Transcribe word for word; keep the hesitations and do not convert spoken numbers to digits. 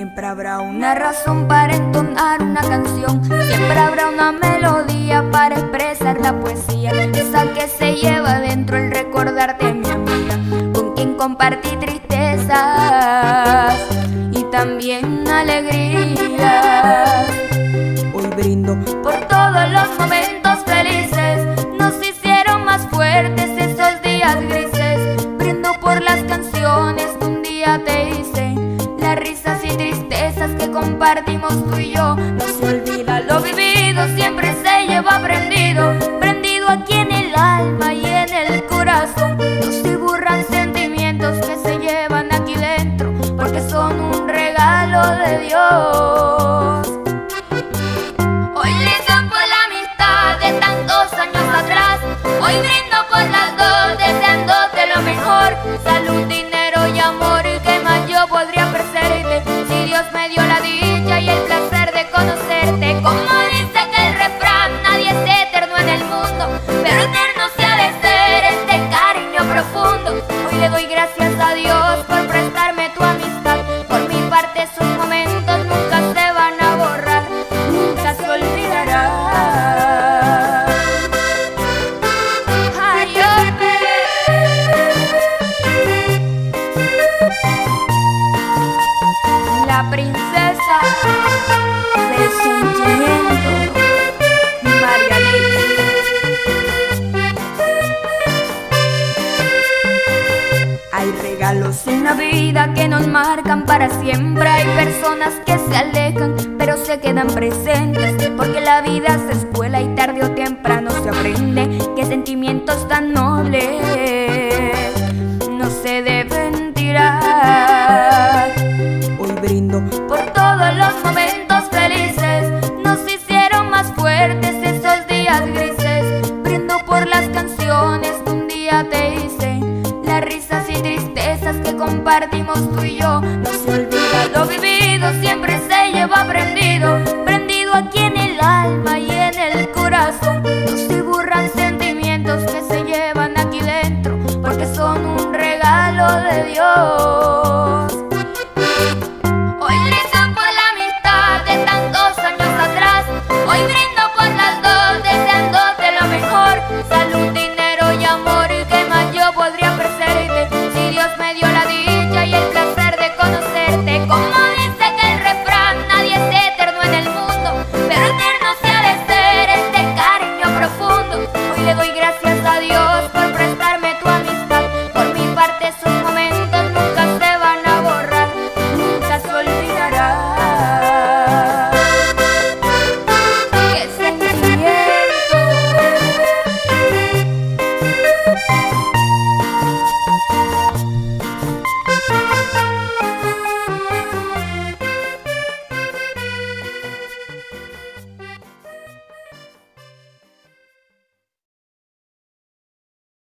Siempre habrá una razón para entonar una canción, siempre habrá una melodía para expresar la poesía, esa que se lleva dentro el recordarte, mi amiga, con quien compartí tristezas y también alegrías. Hoy brindo por todos los momentos felices, nos hicieron más fuertes esos días grises. Brindo por las canciones que un día te hice, las risas y tristezas que compartimos tú y yo. No se olvida lo vivido, siempre se lleva prendido, prendido aquí en el alma y en el corazón. No se borran sentimientos que se llevan aquí dentro, porque son un regalo de Dios. Hoy brindo por la amistad de tantos años atrás, hoy brindo por las dos, deseándote lo mejor. Salud, dinero y amor, y qué más yo podría ofrecerte, si Dios me dio la dicha y el placer de conocerte. Como dice que el refrán, nadie es eterno en el mundo, pero eterno se ha de ser este cariño profundo. Hoy le doy gracias a Dios por prestarme tu amistad, por mi parte sus momentos nunca se van a borrar, nunca se olvidarán. Ay, ay, la princesa del sentimiento, María Liz. Hay regalos en la vida que nos marcan para siempre, hay personas que se alejan pero se quedan presentes, porque la vida es escuela y tarde o temprano se aprende que sentimientos tan nobles no se deben tirar. Hoy brindo por todos los momentos felices, nos hicieron más fuertes esos días grises. Brindo por las canciones que un día te hice, las risas y tristezas que compartimos tú y yo. No se olvida lo vivido, siempre